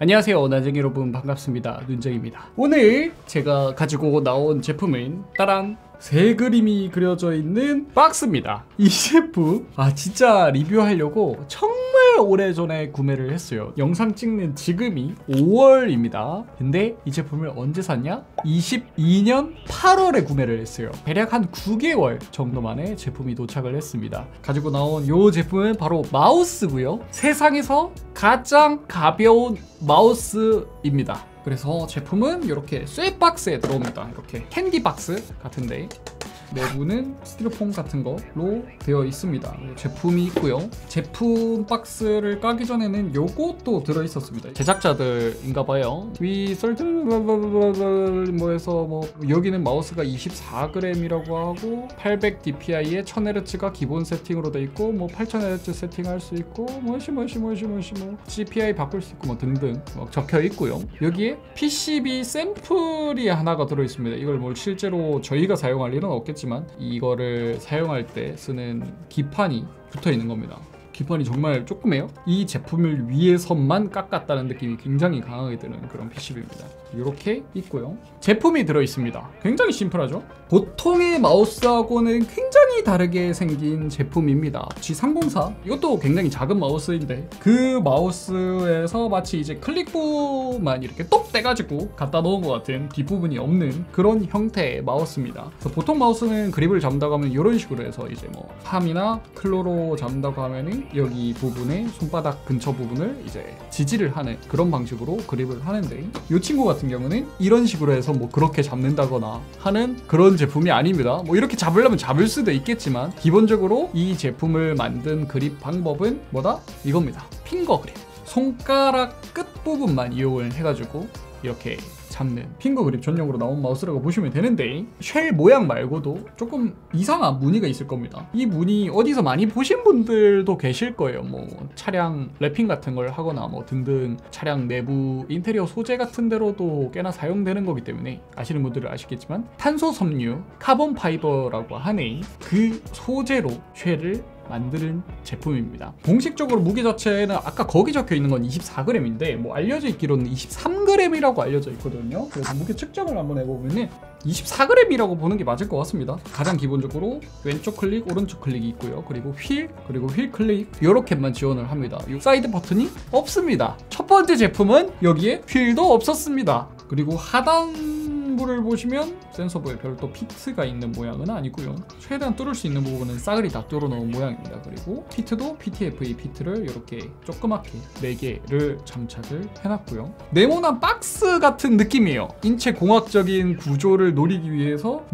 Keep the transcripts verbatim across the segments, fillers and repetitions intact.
안녕하세요 나쟁이 여러분, 반갑습니다. 눈쟁입니다. 오늘 제가 가지고 나온 제품은 따란 새 그림이 그려져 있는 박스입니다. 이 제품 아 진짜 리뷰하려고 정말 오래전에 구매를 했어요. 영상 찍는 지금이 오월입니다 근데 이 제품을 언제 샀냐? 이십이 년 팔월에 구매를 했어요. 대략 한 구 개월 정도 만에 제품이 도착을 했습니다. 가지고 나온 이 제품은 바로 마우스고요. 세상에서 가장 가벼운 마우스입니다. 그래서 제품은 이렇게 쇠 박스에 들어옵니다. 이렇게 캔디 박스 같은데 내부는 스티로폼 같은 걸로 되어 있습니다. 제품이 있고요. 제품 박스를 까기 전에는 요것도 들어있었습니다. 제작자들인가봐요. 위 썰들 뭐 해서 뭐 여기는 마우스가 이십사 그램이라고 하고 팔백 디피아이에 천 헤르츠가 기본 세팅으로 돼 있고 뭐 팔천 헤르츠 세팅할 수 있고 뭐시 뭐시 뭐시 뭐시 뭐 씨피아이 바꿀 수 있고 뭐 등등 막 적혀 있고요. 여기에 피씨비 샘플이 하나가 들어 있습니다. 이걸 뭐 실제로 저희가 사용할 일은 없겠지만 이거를 사용할 때 쓰는 기판이 붙어 있는 겁니다. 기판이 정말 조그매요. 이 제품을 위해서만 깎았다는 느낌이 굉장히 강하게 드는 그런 피씨비입니다. 이렇게 있고요. 제품이 들어있습니다. 굉장히 심플하죠? 보통의 마우스하고는 굉장히 다르게 생긴 제품입니다. 지 삼공사 이것도 굉장히 작은 마우스인데 그 마우스에서 마치 이제 클릭부만 이렇게 똑 떼가지고 갖다 놓은 것 같은 뒷부분이 없는 그런 형태의 마우스입니다. 그래서 보통 마우스는 그립을 잡는다고 하면 이런 식으로 해서 이제 뭐 팜이나 클로로 잡는다고 하면은 여기 부분에 손바닥 근처 부분을 이제 지지를 하는 그런 방식으로 그립을 하는데 이 친구 같은 경우는 이런 식으로 해서 뭐 그렇게 잡는다거나 하는 그런 제품이 아닙니다. 뭐 이렇게 잡으려면 잡을 수도 있겠지만 기본적으로 이 제품을 만든 그립 방법은 뭐다? 이겁니다. 핑거 그립. 손가락 끝부분만 이용을 해가지고 이렇게 잡는 핑거 그립 전용으로 나온 마우스라고 보시면 되는데 쉘 모양 말고도 조금 이상한 무늬가 있을 겁니다. 이 무늬 어디서 많이 보신 분들도 계실 거예요. 뭐 차량 랩핑 같은 걸 하거나 뭐 등등 차량 내부 인테리어 소재 같은 데로도 꽤나 사용되는 거기 때문에 아시는 분들은 아시겠지만 탄소 섬유 카본 파이버라고 하는 그 소재로 쉘을 만드는 제품입니다. 공식적으로 무게 자체는 아까 거기 적혀 있는 건 이십사 그램인데 뭐 알려져 있기로는 이십삼 그램이라고 알려져 있거든요. 그래서 무게 측정을 한번 해보면은 이십사 그램이라고 보는 게 맞을 것 같습니다. 가장 기본적으로 왼쪽 클릭, 오른쪽 클릭이 있고요. 그리고 휠, 그리고 휠 클릭 이렇게만 지원을 합니다. 이 사이드 버튼이 없습니다. 첫 번째 제품은 여기에 휠도 없었습니다. 그리고 하단 부를 보시면 센서부에 별도 피트가 있는 모양은 아니고요. 최대한 뚫을 수 있는 부분은 싸그리 다 뚫어 놓은 모양입니다. 그리고 피트도 피티에프이 피트를 이렇게 조그맣게 네 개를 장착을 해놨고요. 네모난 박스 같은 느낌이에요. 인체 공학적인 구조를 노리기 위해서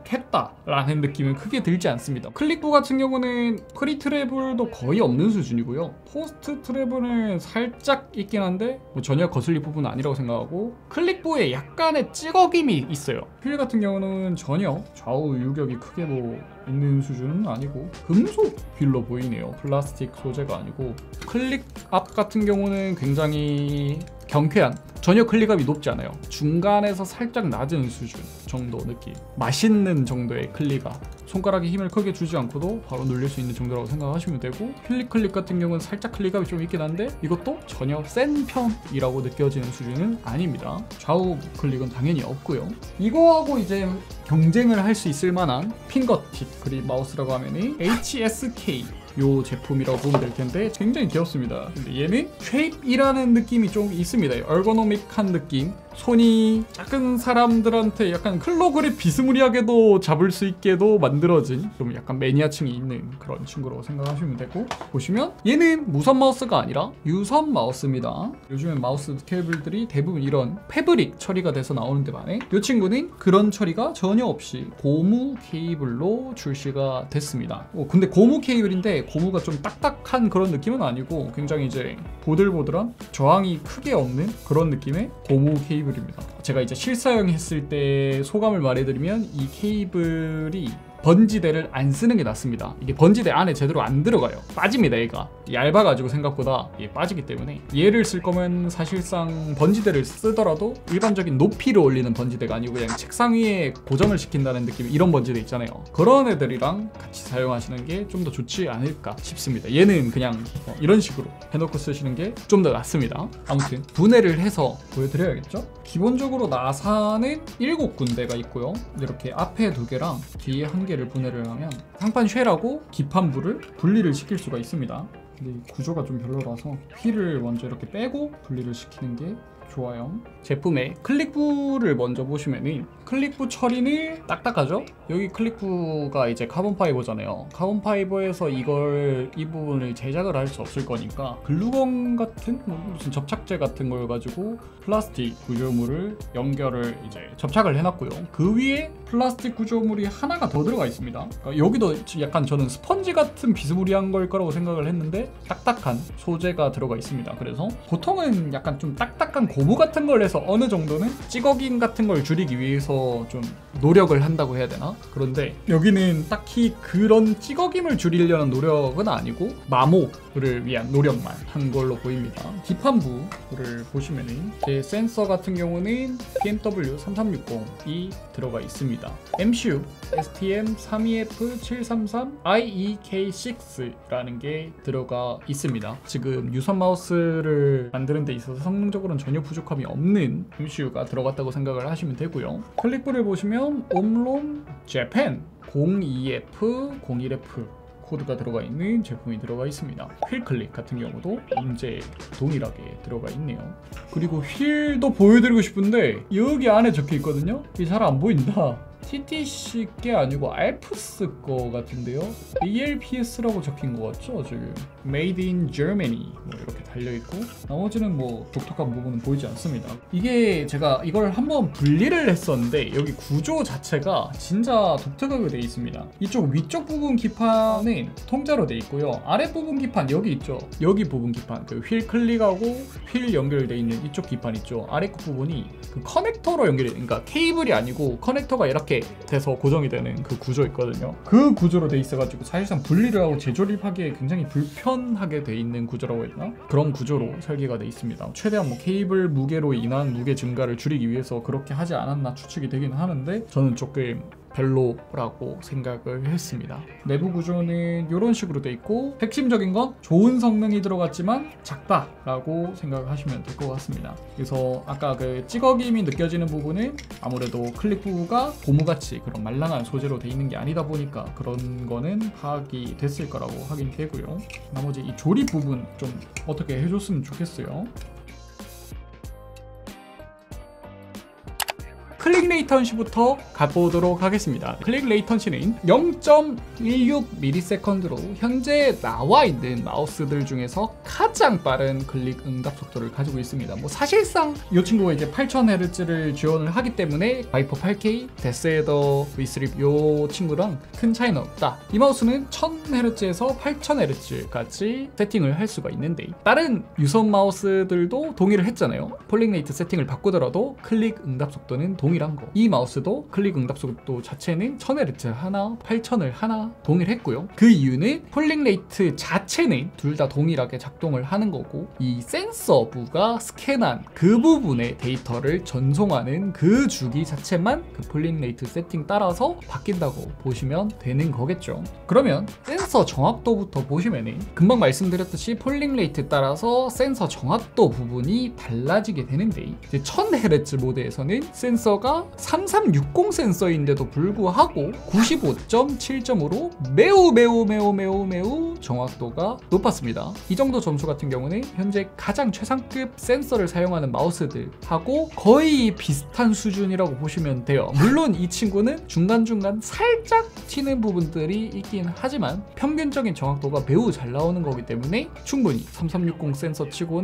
노력했다라는 느낌은 크게 들지 않습니다. 클릭부 같은 경우는 프리 트래블도 거의 없는 수준이고요. 포스트 트래블은 살짝 있긴 한데 뭐 전혀 거슬릴 부분은 아니라고 생각하고 클릭부에 약간의 찌걱임이 있어요. 휠 같은 경우는 전혀 좌우 유격이 크게 뭐 있는 수준은 아니고 금속 휠로 보이네요. 플라스틱 소재가 아니고 클릭 앞 같은 경우는 굉장히 경쾌한, 전혀 클릭압이 높지 않아요. 중간에서 살짝 낮은 수준 정도 느낌. 맛있는 정도의 클릭압. 손가락에 힘을 크게 주지 않고도 바로 눌릴 수 있는 정도라고 생각하시면 되고 휠 클릭 같은 경우는 살짝 클릭압이 좀 있긴 한데 이것도 전혀 센 편이라고 느껴지는 수준은 아닙니다. 좌우 클릭은 당연히 없고요. 이거하고 이제 경쟁을 할 수 있을 만한 핑거팁 그립 마우스라고 하면 에이치에스케이 요 제품이라고 보면 될 텐데 굉장히 귀엽습니다. 근데 얘는 쉐입이라는 느낌이 좀 있습니다. 얼거노믹한 느낌. 손이 작은 사람들한테 약간 클로 그립 비스무리하게도 잡을 수 있게도 만들어진 좀 약간 매니아층이 있는 그런 친구라고 생각하시면 되고 보시면 얘는 무선 마우스가 아니라 유선 마우스입니다. 요즘엔 마우스 케이블들이 대부분 이런 패브릭 처리가 돼서 나오는데 반해 이 친구는 그런 처리가 전혀 없이 고무 케이블로 출시가 됐습니다. 어, 근데 고무 케이블인데 고무가 좀 딱딱한 그런 느낌은 아니고 굉장히 이제 보들보들한 저항이 크게 없는 그런 느낌의 고무 케이블입니다. 제가 이제 실사용 했을 때 소감을 말해드리면 이 케이블이 번지대를 안 쓰는 게 낫습니다. 이게 번지대 안에 제대로 안 들어가요. 빠집니다. 얘가 얇아가지고 생각보다 얘 빠지기 때문에 얘를 쓸 거면 사실상 번지대를 쓰더라도 일반적인 높이로 올리는 번지대가 아니고 그냥 책상 위에 고정을 시킨다는 느낌, 이런 번지대 있잖아요. 그런 애들이랑 같이 사용하시는 게 좀 더 좋지 않을까 싶습니다. 얘는 그냥 어, 이런 식으로 해놓고 쓰시는 게 좀 더 낫습니다. 아무튼 분해를 해서 보여드려야겠죠? 기본적으로 나사는 일곱 군데가 있고요. 이렇게 앞에 두 개랑 뒤에 한 개를 분해를 하면 상판 쉘하고 기판부를 분리를 시킬 수가 있습니다. 근데 이 구조가 좀 별로라서 휠을 먼저 이렇게 빼고 분리를 시키는 게 좋아요. 제품의 클릭부를 먼저 보시면은 클릭부 처리는 딱딱하죠? 여기 클릭부가 이제 카본 파이버잖아요. 카본 파이버에서 이걸 이 부분을 제작을 할 수 없을 거니까 글루건 같은 뭐 무슨 접착제 같은 걸 가지고 플라스틱 구조물을 연결을 이제 접착을 해놨고요. 그 위에 플라스틱 구조물이 하나가 더 들어가 있습니다. 그러니까 여기도 약간 저는 스펀지 같은 비스무리한 걸 거라고 생각을 했는데 딱딱한 소재가 들어가 있습니다. 그래서 보통은 약간 좀 딱딱한 고무 같은 걸 해서 어느 정도는 찌꺼김 같은 걸 줄이기 위해서 좀 노력을 한다고 해야 되나? 그런데 여기는 딱히 그런 찌꺼김을 줄이려는 노력은 아니고 마모를 위한 노력만 한 걸로 보입니다. 기판부를 보시면은 제 센서 같은 경우는 피엠더블유 삼삼육공이 들어가 있습니다. 엠씨유 에스티엠 삼이 에프 칠삼삼 아이이케이 식스라는 게 들어가 있습니다. 지금 유선 마우스를 만드는 데 있어서 성능적으로는 전혀 부족함이 없는 엠씨유가 들어갔다고 생각을 하시면 되고요. 클릭부를 보시면 옴론 재팬 공이 에프 공일 에프 코드가 들어가 있는 제품이 들어가 있습니다. 휠 클릭 같은 경우도 문제 동일하게 들어가 있네요. 그리고 휠도 보여드리고 싶은데 여기 안에 적혀 있거든요. 이게 잘 안 보인다. 티티씨 게 아니고 알프스 거 같은데요. 이엘피에스라고 적힌 거 같죠? 지금 Made in Germany 뭐 이렇게 달려있고 나머지는 뭐 독특한 부분은 보이지 않습니다. 이게 제가 이걸 한번 분리를 했었는데 여기 구조 자체가 진짜 독특하게 되어 있습니다. 이쪽 위쪽 부분 기판은 통짜로 되어 있고요. 아랫부분 기판 여기 있죠? 여기 부분 기판 그 휠 클릭하고 휠 연결되어 있는 이쪽 기판 있죠? 아래 부분이 그 커넥터로 연결이 그러니까 케이블이 아니고 커넥터가 이렇게 돼서 고정이 되는 그 구조 있거든요. 그 구조로 돼 있어가지고 사실상 분리를 하고 재조립하기에 굉장히 불편하게 돼 있는 구조라고 해야 되나? 그런 구조로 설계가 돼 있습니다. 최대한 뭐 케이블 무게로 인한 무게 증가를 줄이기 위해서 그렇게 하지 않았나 추측이 되긴 하는데 저는 조금 별로라고 생각을 했습니다. 내부 구조는 이런 식으로 돼 있고 핵심적인 건 좋은 성능이 들어갔지만 작다라고 생각하시면 될 것 같습니다. 그래서 아까 그 찌꺼김이 느껴지는 부분은 아무래도 클릭부가 고무같이 그런 말랑한 소재로 돼 있는 게 아니다 보니까 그런 거는 파악이 됐을 거라고 확인이 되고요. 나머지 이 조립 부분 좀 어떻게 해줬으면 좋겠어요. 클릭 레이턴시부터 가보도록 하겠습니다. 클릭 레이턴시는 영 점 일육 밀리세컨드로 현재 나와 있는 마우스들 중에서 가장 빠른 클릭 응답 속도를 가지고 있습니다. 뭐 사실상 이 친구가 이제 팔천 헤르츠를 지원을 하기 때문에 바이퍼 팔 케이, 데스헤더 브이 쓰리 이 친구랑 큰 차이는 없다. 이 마우스는 천 헤르츠에서 팔천 헤르츠까지 세팅을 할 수가 있는데 다른 유선 마우스들도 동의를 했잖아요. 폴링 레이트 세팅을 바꾸더라도 클릭 응답 속도는 동일한 거. 이 마우스도 클릭 응답 속도 자체는 천 헤르츠 하나, 팔천을 하나 동일했고요. 그 이유는 폴링 레이트 자체는 둘 다 동일하게 작동을 하는 거고 이 센서부가 스캔한 그 부분의 데이터를 전송하는 그 주기 자체만 그 폴링 레이트 세팅 따라서 바뀐다고 보시면 되는 거겠죠. 그러면 센서 정확도부터 보시면은 금방 말씀드렸듯이 폴링 레이트 따라서 센서 정확도 부분이 달라지게 되는데 이제 천 헤르츠 모드에서는 센서가 삼삼육공 센서인데도 불구하고 구십오 점 칠 점으로 매우 매우 매우 매우 매우 정확도가 높았습니다. 이 정도 점수 같은 경우는 현재 가장 최상급 센서를 사용하는 마우스들하고 거의 비슷한 수준이라고 보시면 돼요. 물론 이 친구는 중간중간 살짝 튀는 부분들이 있긴 하지만 평균적인 정확도가 매우 잘 나오는 거기 때문에 충분히 삼삼육공 센서 치고는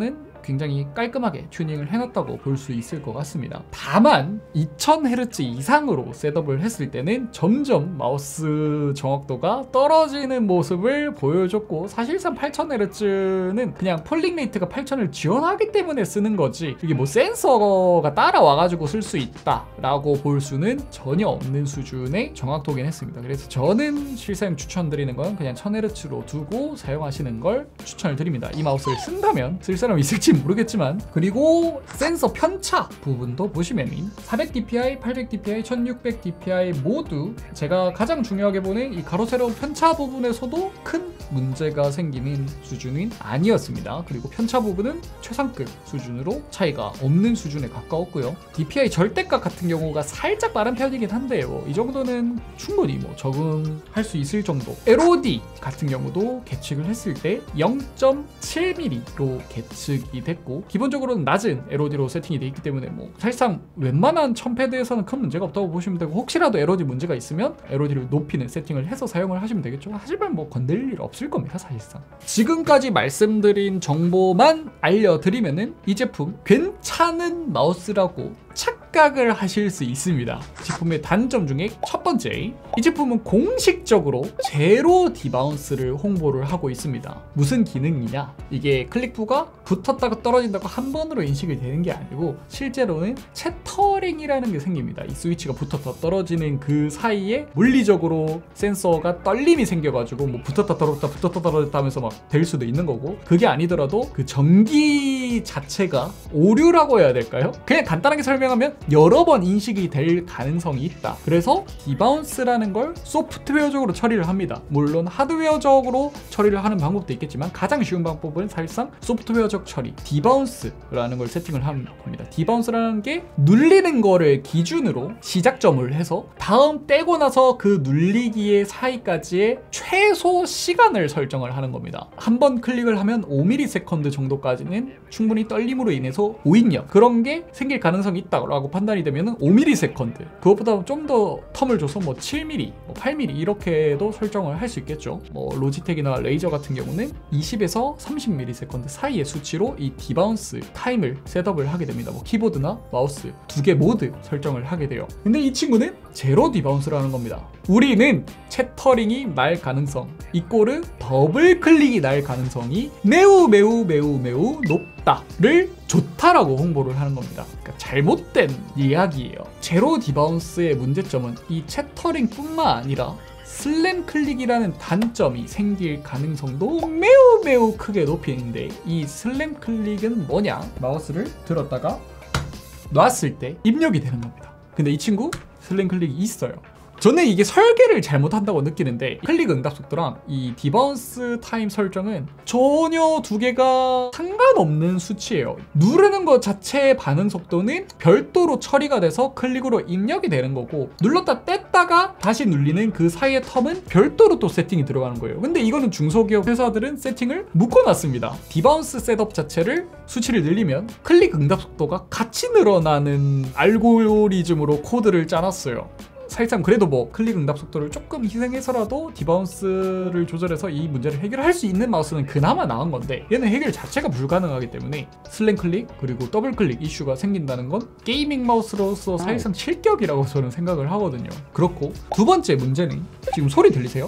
굉장히 깔끔하게 튜닝을 해놨다고 볼 수 있을 것 같습니다. 다만 이천 헤르츠 이상으로 셋업을 했을 때는 점점 마우스 정확도가 떨어지는 모습을 보여줬고, 사실상 팔천 헤르츠는 그냥 폴링 레이트가 팔천을 지원하기 때문에 쓰는 거지 이게 뭐 센서가 따라와가지고 쓸 수 있다라고 볼 수는 전혀 없는 수준의 정확도긴 했습니다. 그래서 저는 실사용 추천드리는 건 그냥 천 헤르츠로 두고 사용하시는 걸 추천을 드립니다. 이 마우스를 쓴다면 쓸 사람이 있을지 모르겠지만. 그리고 센서 편차 부분도 보시면은 사백 디피아이, 팔백 디피아이, 천육백 디피아이 모두 제가 가장 중요하게 보는 이 가로 세로 편차 부분에서도 큰 문제가 생기는 수준은 아니었습니다. 그리고 편차 부분은 최상급 수준으로 차이가 없는 수준에 가까웠고요. 디피아이 절대값 같은 경우가 살짝 빠른 편이긴 한데요, 이 정도는 충분히 뭐 적응할 수 있을 정도. 엘오디 같은 경우도 계측을 했을 때 영 점 칠 밀리미터로 계측이 됐고, 기본적으로는 낮은 엘오디로 세팅이 되어 있기 때문에 뭐 사실상 웬만한 첨패드에서는 큰 문제가 없다고 보시면 되고, 혹시라도 엘오디 문제가 있으면 엘오디를 높이는 세팅을 해서 사용을 하시면 되겠죠. 하지만 뭐 건들 일 없을 겁니다, 사실상. 지금까지 말씀드린 정보만 알려드리면은 이 제품 괜찮은 마우스라고 착각을 하실 수 있습니다. 제품의 단점 중에 첫 번째, 이 제품은 공식적으로 제로 디바운스를 홍보를 하고 있습니다. 무슨 기능이냐, 이게 클릭부가 붙었다가 떨어진다고 한 번으로 인식이 되는 게 아니고 실제로는 채터링이라는 게 생깁니다. 이 스위치가 붙었다 떨어지는 그 사이에 물리적으로 센서가 떨림이 생겨가지고 뭐 붙었다 떨어졌다 붙었다 떨어졌다 하면서 막 될 수도 있는 거고, 그게 아니더라도 그 전기 자체가 오류라고 해야 될까요? 그냥 간단하게 설명하면 여러 번 인식이 될 가능성이 있다. 그래서 디바운스라는 걸 소프트웨어적으로 처리를 합니다. 물론 하드웨어적으로 처리를 하는 방법도 있겠지만 가장 쉬운 방법은 사실상 소프트웨어적 처리, 디바운스라는 걸 세팅을 하는 겁니다. 디바운스라는 게 눌리는 거를 기준으로 시작점을 해서 다음 떼고 나서 그 눌리기의 사이까지의 최소 시간을 설정을 하는 겁니다. 한 번 클릭을 하면 오 밀리세컨드 정도까지는 충분히 떨림으로 인해서 오인력 그런 게 생길 가능성이 있다고 판단이 되면 오 밀리세컨드, 그것보다 좀 더 텀을 줘서 뭐 칠 밀리미터, 뭐 팔 밀리미터 이렇게도 설정을 할 수 있겠죠. 뭐 로지텍이나 레이저 같은 경우는 이십에서 삼십 밀리세컨드 사이의 수치로 이 디바운스 타임을 셋업을 하게 됩니다. 뭐 키보드나 마우스 두 개 모두 설정을 하게 돼요. 근데 이 친구는 제로 디바운스라는 겁니다. 우리는 채터링이 날 가능성 이꼬르 더블 클릭이 날 가능성이 매우 매우 매우 매우 높다를 좋다라고 홍보를 하는 겁니다. 그러니까 잘못된 이야기예요. 제로 디바운스의 문제점은 이 채터링 뿐만 아니라 슬램 클릭이라는 단점이 생길 가능성도 매우 매우 크게 높이는데, 이 슬램 클릭은 뭐냐? 마우스를 들었다가 놨을 때 입력이 되는 겁니다. 근데 이 친구 슬램 클릭이 있어요. 저는 이게 설계를 잘못한다고 느끼는데, 클릭 응답 속도랑 이 디바운스 타임 설정은 전혀 두 개가 상관없는 수치예요. 누르는 것 자체의 반응 속도는 별도로 처리가 돼서 클릭으로 입력이 되는 거고, 눌렀다 뗐다가 다시 눌리는 그 사이의 텀은 별도로 또 세팅이 들어가는 거예요. 근데 이거는 중소기업 회사들은 세팅을 묶어놨습니다. 디바운스 셋업 자체를 수치를 늘리면 클릭 응답 속도가 같이 늘어나는 알고리즘으로 코드를 짜놨어요. 사실상 그래도 뭐 클릭 응답 속도를 조금 희생해서라도 디바운스를 조절해서 이 문제를 해결할 수 있는 마우스는 그나마 나은 건데, 얘는 해결 자체가 불가능하기 때문에 슬램 클릭 그리고 더블 클릭 이슈가 생긴다는 건 게이밍 마우스로서 사실상 실격이라고 저는 생각을 하거든요. 그렇고 두 번째 문제는, 지금 소리 들리세요?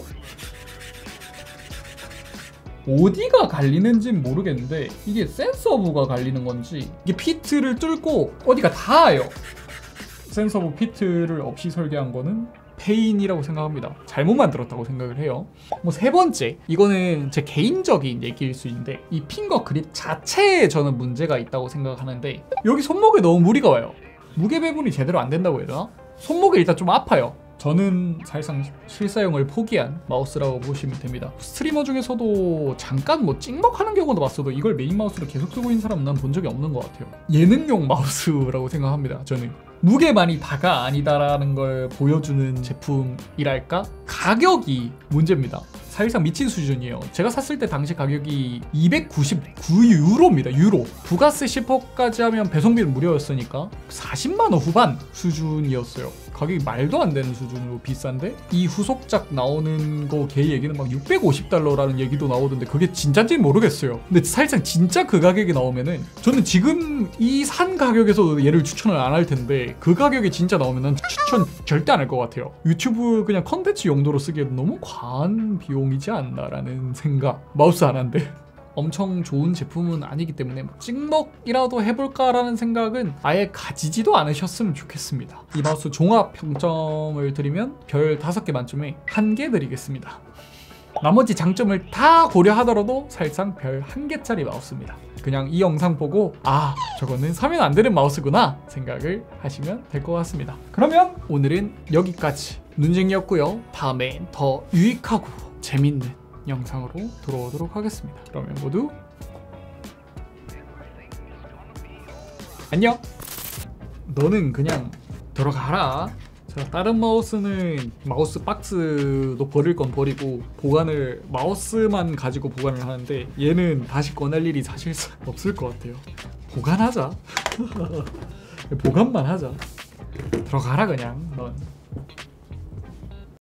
어디가 갈리는지는 모르겠는데 이게 센서부가 갈리는 건지 이게 피트를 뚫고 어디가 닿아요. 센서부 피트를 없이 설계한 거는 페인이라고 생각합니다. 잘못 만들었다고 생각을 해요. 뭐 세 번째, 이거는 제 개인적인 얘기일 수 있는데, 이 핑거 그립 자체에 저는 문제가 있다고 생각하는데, 여기 손목에 너무 무리가 와요. 무게 배분이 제대로 안 된다고 해야 되나? 손목이 일단 좀 아파요. 저는 사실상 실사용을 포기한 마우스라고 보시면 됩니다. 스트리머 중에서도 잠깐 뭐 찍먹하는 경우도 봤어도 이걸 메인 마우스로 계속 쓰고 있는 사람은 난 본 적이 없는 것 같아요. 예능용 마우스라고 생각합니다, 저는. 무게만이 다가 아니다라는 걸 보여주는 제품이랄까? 가격이 문제입니다. 사실상 미친 수준이에요. 제가 샀을 때 당시 가격이 이백구십구 유로입니다. 유로. 부가세 십 퍼센트까지 하면 배송비는 무료였으니까 사십만 원 후반 수준이었어요. 가격이 말도 안 되는 수준으로 비싼데 이 후속작 나오는 거 걔 얘기는 막 육백오십 달러라는 얘기도 나오던데 그게 진짜인지 모르겠어요. 근데 사실상 진짜 그 가격이 나오면은 저는 지금 이 산 가격에서 얘를 추천을 안 할 텐데 그 가격이 진짜 나오면은 추천 절대 안 할 것 같아요. 유튜브 그냥 컨텐츠 용도로 쓰기에도 너무 과한 비용이지 않나라는 생각. 마우스 하나인데 엄청 좋은 제품은 아니기 때문에 찍먹이라도 해볼까라는 생각은 아예 가지지도 않으셨으면 좋겠습니다. 이 마우스 종합 평점을 드리면 별 다섯 개 만점에 한 개 드리겠습니다. 나머지 장점을 다 고려하더라도 사실상 별 한 개짜리 마우스입니다. 그냥 이 영상 보고 아 저거는 사면 안 되는 마우스구나 생각을 하시면 될 것 같습니다. 그러면 오늘은 여기까지 눈쟁이였고요. 다음엔 더 유익하고 재밌는 영상으로 돌아오도록 하겠습니다. 그러면 모두 안녕. 너는 그냥 들어가라. 자, 다른 마우스는 마우스 박스도 버릴 건 버리고 보관을 마우스만 가지고 보관을 하는데 얘는 다시 꺼낼 일이 사실상 없을 것 같아요. 보관하자. 보관만 하자. 들어가라 그냥 넌.